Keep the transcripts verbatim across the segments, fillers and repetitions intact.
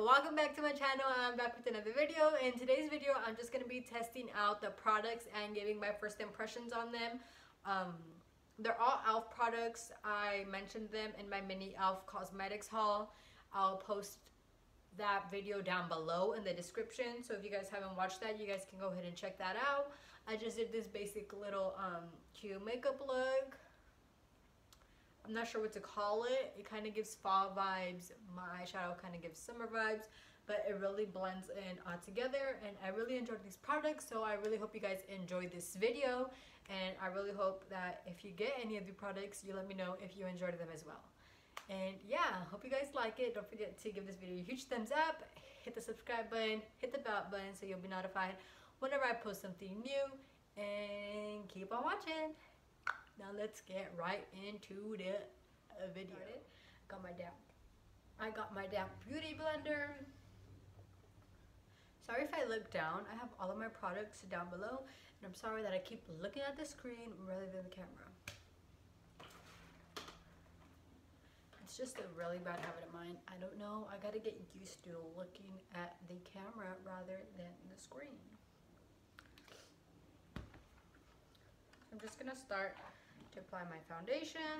welcome back to my channel. I'm back with another video. In today's video, I'm just going to be testing out the products and giving my first impressions on them. Um, they're all e l f products. I mentioned them in my mini e l f cosmetics haul. I'll post that video down below in the description, so if you guys haven't watched that, you guys can go ahead and check that out. I just did this basic little um, cute makeup look. I'm not sure what to call it. It kind of gives fall vibes. My eyeshadow kind of gives summer vibes, but it really blends in all together, and I really enjoyed these products, so I really hope you guys enjoyed this video, and I really hope that if you get any of the products, you let me know if you enjoyed them as well. And yeah, hope you guys like it. Don't forget to give this video a huge thumbs up, hit the subscribe button, hit the bell button so you'll be notified whenever I post something new, and keep on watching. Now let's get right into the video. Got my damn, I got my damn beauty blender. Sorry if I look down. I have all of my products down below, and I'm sorry that I keep looking at the screen rather than the camera. It's just a really bad habit of mine. I don't know. I gotta get used to looking at the camera rather than the screen. I'm just gonna start to apply my foundation.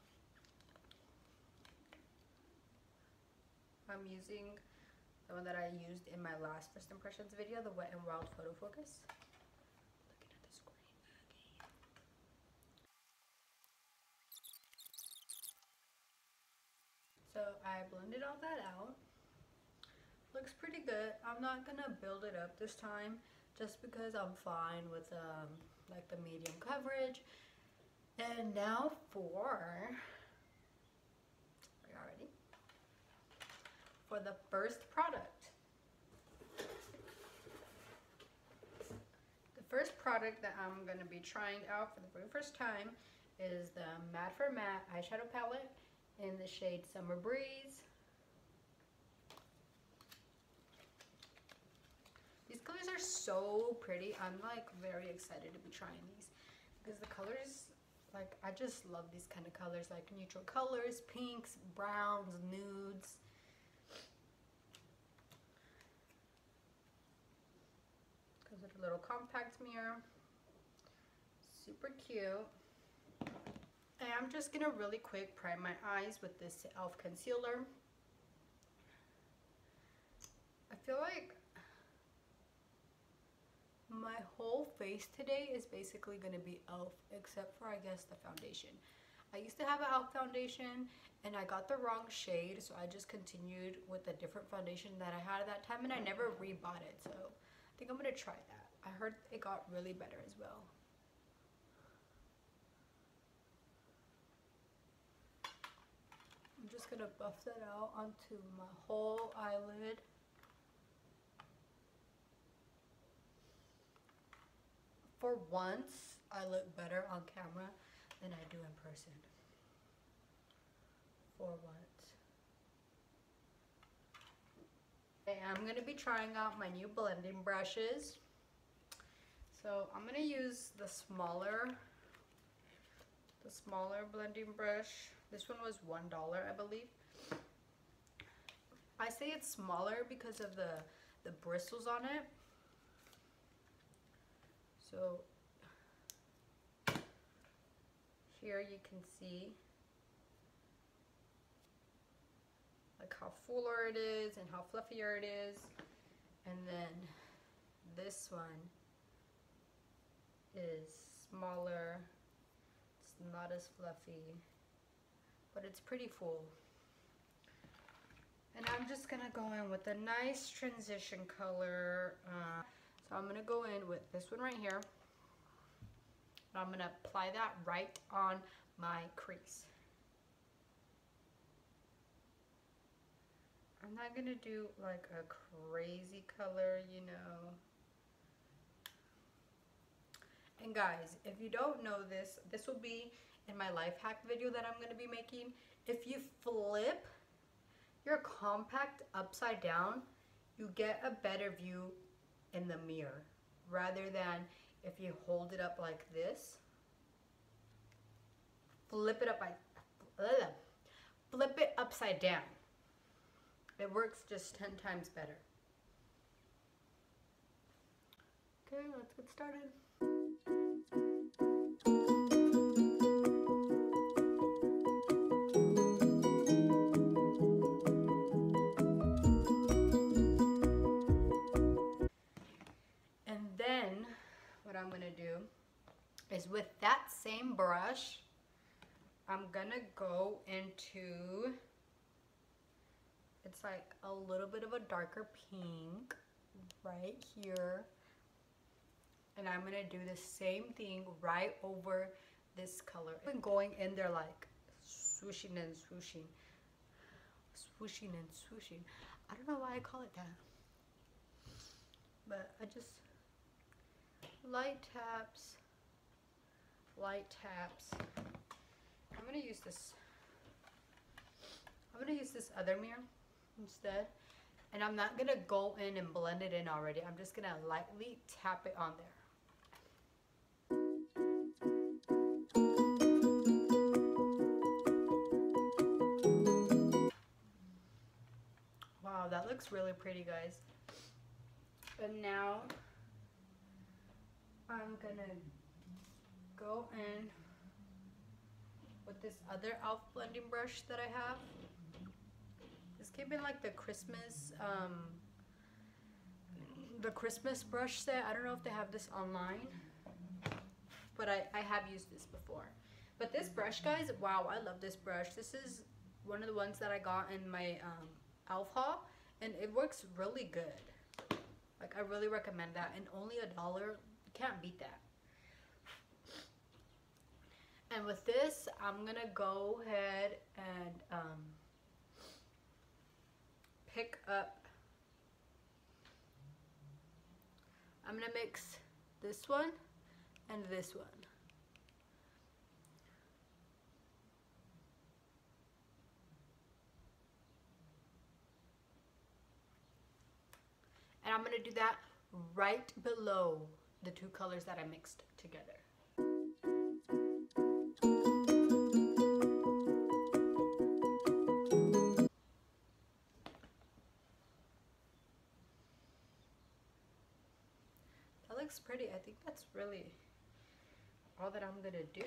I'm using the one that I used in my last first impressions video, the Wet n Wild Photo Focus. Looking at the screen again. So I blended all that out. Looks pretty good. I'm not gonna build it up this time just because I'm fine with um, like the medium coverage. And now for, are you ready? For the first product. The first product that I'm going to be trying out for the very first time is the Mad for Matte eyeshadow palette in the shade Summer Breeze. These colors are so pretty. I'm like very excited to be trying these because the colors, like, I just love these kind of colors, like neutral colors, pinks, browns, nudes. Comes with a little compact mirror. Super cute. And I'm just gonna really quick prime my eyes with this e l f concealer. I feel like my whole face today is basically going to be e l f, except for I guess the foundation. I used to have an e l f foundation and I got the wrong shade, so I just continued with a different foundation that I had at that time, and I never rebought it, so I think I'm going to try that. I heard it got really better as well. I'm just going to buff that out onto my whole eyelid. For once, I look better on camera than I do in person. For once. Okay, I'm going to be trying out my new blending brushes. So I'm going to use the smaller, the smaller blending brush. This one was one dollar, I believe. I say it's smaller because of the, the bristles on it. So here you can see like how fuller it is and how fluffier it is, and then this one is smaller. It's not as fluffy, but it's pretty full. And I'm just gonna go in with a nice transition color. Uh, So I'm going to go in with this one right here. I'm going to apply that right on my crease. I'm not going to do like a crazy color, you know. And guys, if you don't know this, this will be in my life hack video that I'm going to be making. If you flip your compact upside down, you get a better view in the mirror rather than if you hold it up like this. Flip it up by uh, flip it upside down. It works just ten times better. Okay, let's get started. And then what I'm gonna do is with that same brush, I'm gonna go into, it's like a little bit of a darker pink right here. And I'm gonna do the same thing right over this color. I've been going in there like swooshing and swooshing. Swooshing and swooshing. I don't know why I call it that. But I just light taps. Light taps. I'm gonna use this. I'm gonna use this other mirror instead. And I'm not gonna go in and blend it in already. I'm just gonna lightly tap it on there. Wow, that looks really pretty, guys. And now I'm gonna go in with this other e l f blending brush that I have. This came in like the Christmas, um, the Christmas brush set. I don't know if they have this online, but I, I have used this before. But this brush, guys, wow, I love this brush. This is one of the ones that I got in my um, e l f haul, and it works really good. Like, I really recommend that, and only a dollar, you can't beat that. And with this, I'm gonna go ahead and um, pick up, I'm gonna mix this one and this one. And I'm gonna do that right below the two colors that I mixed together. That looks pretty. I think that's really all that I'm gonna do.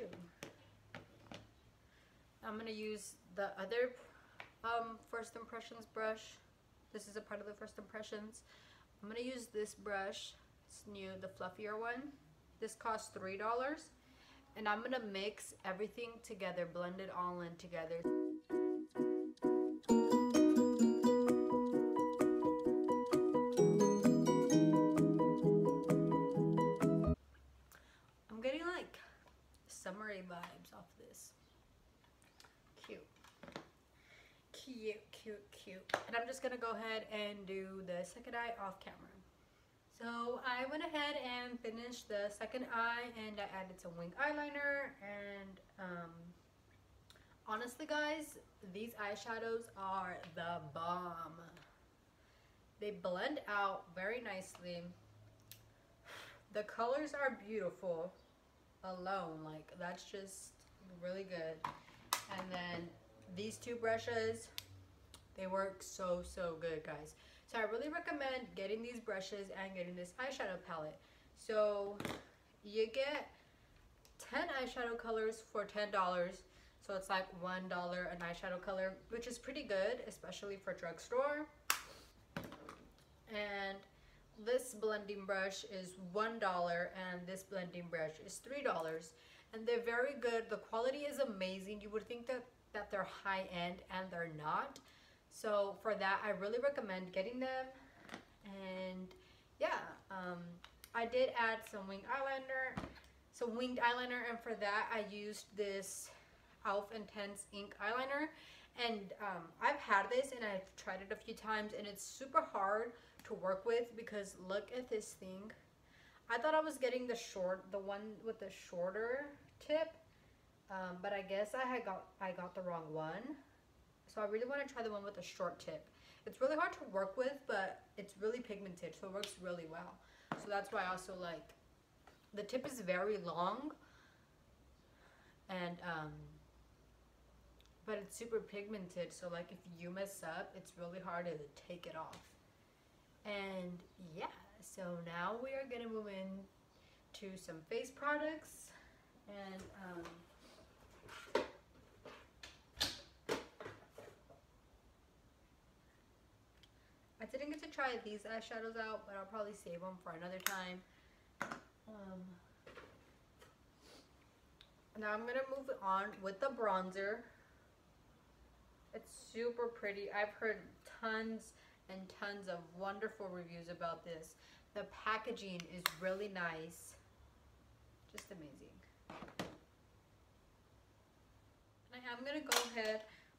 I'm gonna use the other um, First Impressions brush. This is a part of the First Impressions. I'm gonna use this brush. It's new, the fluffier one. This costs three dollars. And I'm gonna mix everything together, blend it all in together. I'm getting like summery vibes off this. Cute. Cute, cute, cute. And I'm just gonna go ahead and do the second eye off camera. So I went ahead and finished the second eye, and I added some wing eyeliner, and um, honestly guys, these eyeshadows are the bomb. They blend out very nicely. The colors are beautiful alone, like that's just really good. And then these two brushes, they work so so good, guys. So I really recommend getting these brushes and getting this eyeshadow palette. So you get ten eyeshadow colors for ten dollars. So it's like one dollar an eyeshadow color, which is pretty good, especially for drugstore. And this blending brush is one dollar, and this blending brush is three dollars. And they're very good. The quality is amazing. You would think that, that they're high-end, and they're not. So for that, I really recommend getting them. And yeah, um, I did add some winged eyeliner, some winged eyeliner, and for that I used this e l f Intense ink eyeliner. And um, I've had this and I've tried it a few times, and it's super hard to work with because look at this thing. I thought I was getting the short, the one with the shorter tip, um, but I guess I had got I got the wrong one. So I really want to try the one with the short tip. It's really hard to work with, but it's really pigmented, so it works really well. So that's why I also like, the tip is very long, and um, but it's super pigmented, so like if you mess up, it's really hard to take it off. And yeah, so now we are gonna move in to some face products. And um, I didn't get to try these eyeshadows out, but I'll probably save them for another time. Um, now I'm gonna move on with the bronzer. It's super pretty. I've heard tons and tons of wonderful reviews about this. The packaging is really nice. Just amazing. And I'm gonna go ahead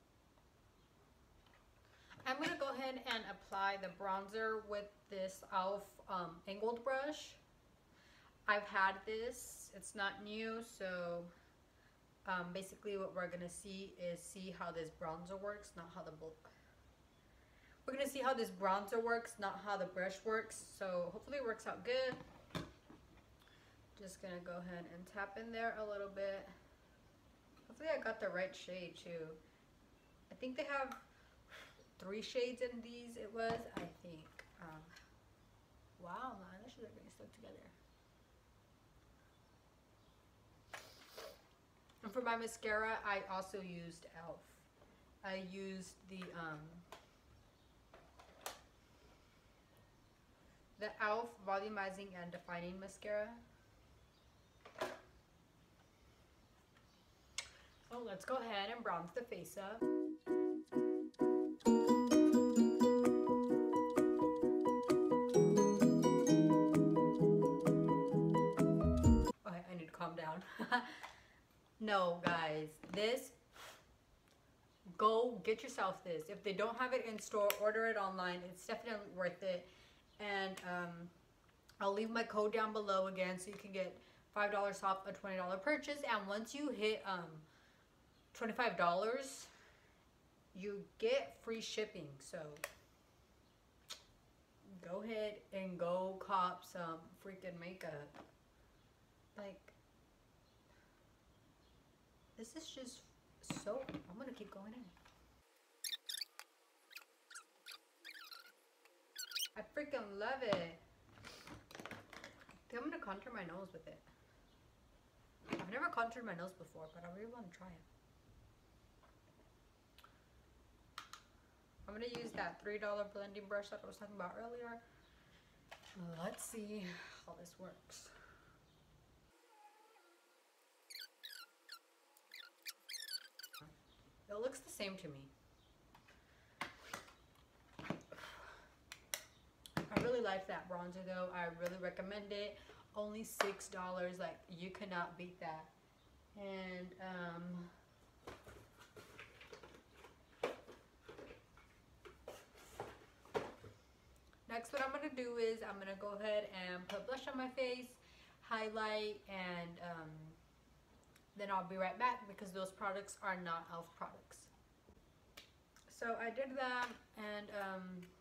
I'm gonna go ahead and apply the bronzer with this e l f um, angled brush. I've had this, it's not new, so um, basically what we're gonna see is see how this bronzer works, not how the we're gonna see how this bronzer works, not how the brush works. So hopefully it works out good. Just gonna go ahead and tap in there a little bit. Hopefully I got the right shade too. I think they have three shades in these, it was, I think. Um, wow, my eyelashes are getting stuck together. And for my mascara, I also used e l f. I used the um, the e l f Volumizing and Defining Mascara. Oh, let's go ahead and bronze the face up. Okay, I need to calm down. No, guys, this, go get yourself this. If they don't have it in store, order it online. It's definitely worth it. And um, I'll leave my code down below again so you can get five dollars off a twenty dollar purchase. And once you hit um, twenty-five dollars, you get free shipping. So go ahead and go cop some freaking makeup. Like, this is just so, I'm gonna keep going in. I freaking love it. I think I'm gonna contour my nose with it. I've never contoured my nose before, but I really want to try it. I'm gonna use that three dollar blending brush that I was talking about earlier. Let's see how this works. It looks the same to me. I really like that bronzer though. I really recommend it. Only six dollars. Like, you cannot beat that. And um, next, what I'm gonna do is I'm gonna go ahead and put blush on my face, highlight, and um, then I'll be right back because those products are not e l f products. So I did that, and um,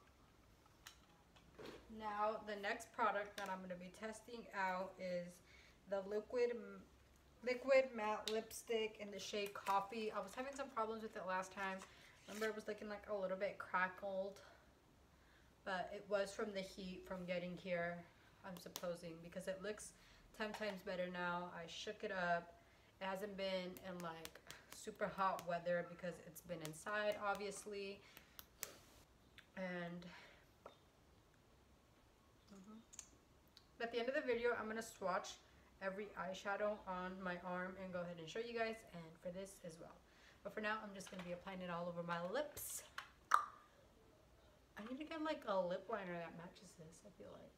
now the next product that I'm going to be testing out is the liquid liquid matte lipstick in the shade Coffee. I was having some problems with it last time. Remember, it was looking like a little bit crackled, but it was from the heat from getting here, I'm supposing, because it looks ten times better now. I shook it up. It hasn't been in like super hot weather because it's been inside, obviously. And mm-hmm. At the end of the video, I'm going to swatch every eyeshadow on my arm and go ahead and show you guys, and for this as well. But for now, I'm just going to be applying it all over my lips. I need to get like a lip liner that matches this, I feel like.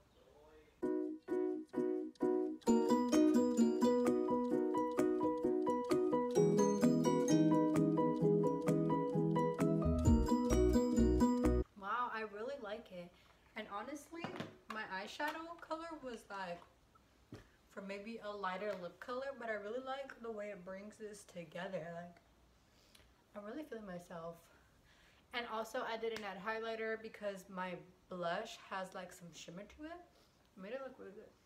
Wow, I really like it. And honestly, my eyeshadow color was like for maybe a lighter lip color, but I really like the way it brings this together. Like, I'm really feeling myself. And also, I didn't add highlighter because my blush has like some shimmer to it. It made it look really good.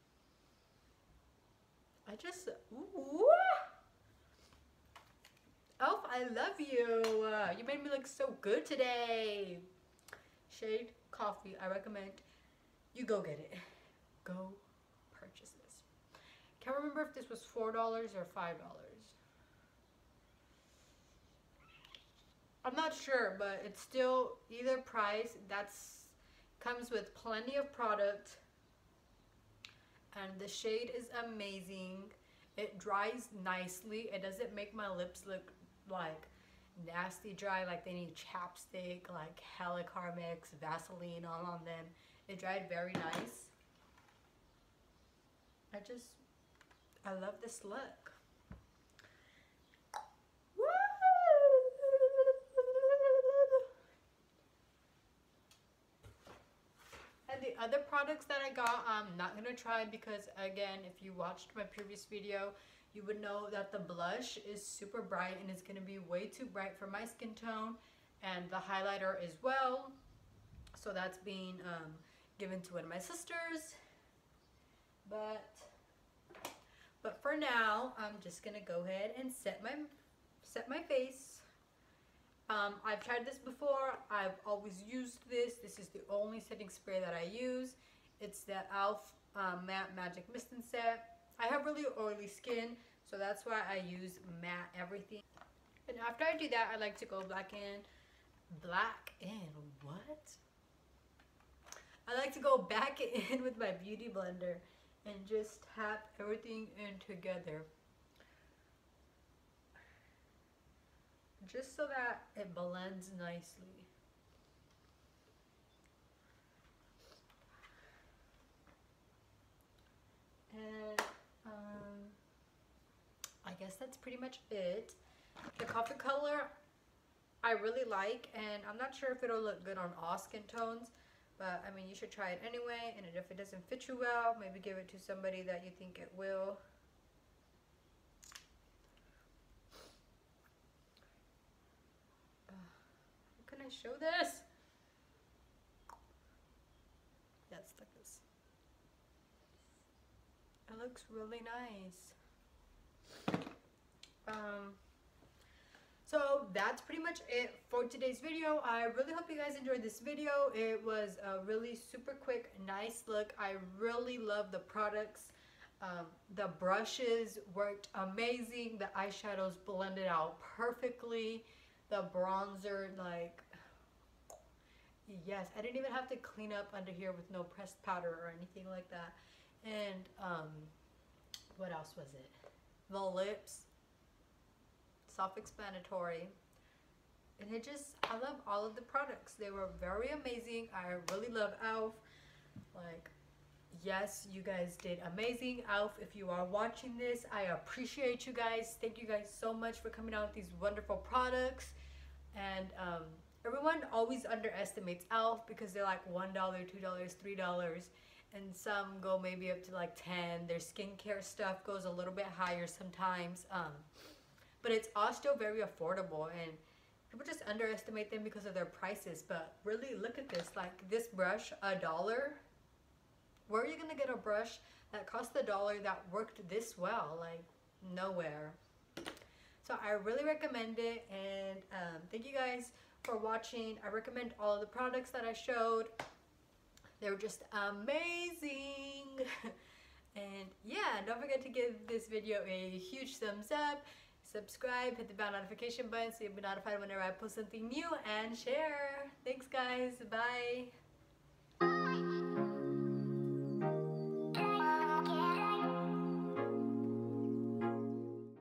I just, ooh, Elf, I love you. Uh, you made me look so good today. Shade Coffee, I recommend you go get it. Go purchase this. Can't remember if this was four dollars or five dollars. I'm not sure, but it's still either price. That's comes with plenty of product. And the shade is amazing. It dries nicely. It doesn't make my lips look like nasty dry, like they need chapstick, like hella Carmex, Vaseline all on them. It dried very nice. I just, I love this look. Woo! And the other products that I got, I'm not gonna try because, again, if you watched my previous video, you would know that the blush is super bright and it's gonna be way too bright for my skin tone, and the highlighter as well. So that's being um, given to one of my sisters. But but for now, I'm just gonna go ahead and set my set my face. Um, I've tried this before. I've always used this. This is the only setting spray that I use. It's the e l f um, Matte Magic Mist and Set. I have really oily skin, so that's why I use matte everything. And after I do that, I like to go black in. Black in? What? I like to go back in with my beauty blender and just tap everything in together. Just so that it blends nicely. And um, I guess that's pretty much it. The coffee color I really like, and I'm not sure if it'll look good on all skin tones, but I mean, you should try it anyway. And if it doesn't fit you well, maybe give it to somebody that you think it will. How can I show this? Yeah, it's like this. It looks really nice. Um, so that's pretty much it for today's video. I really hope you guys enjoyed this video. It was a really super quick, nice look. I really love the products. Um, the brushes worked amazing. The eyeshadows blended out perfectly. The bronzer, like, yes, I didn't even have to clean up under here with no pressed powder or anything like that. And um, what else was it? The lips, self-explanatory. And it just, I love all of the products. They were very amazing. I really love e l f. Like, yes, you guys did amazing. e l f, if you are watching this, I appreciate you guys. Thank you guys so much for coming out with these wonderful products. And um, everyone always underestimates e l f because they're like one dollar, two dollars, three dollars. And some go maybe up to like ten. Their skincare stuff goes a little bit higher sometimes. Um, but it's all still very affordable. And people just underestimate them because of their prices. But really, look at this. Like, this brush, a dollar. Where are you going to get a brush that cost a dollar that worked this well? Like, nowhere. So I really recommend it. And um, thank you guys for watching. I recommend all of the products that I showed. They were just amazing. And yeah, don't forget to give this video a huge thumbs up. Subscribe, hit the bell notification button so you'll be notified whenever I post something new, and share. Thanks guys, bye.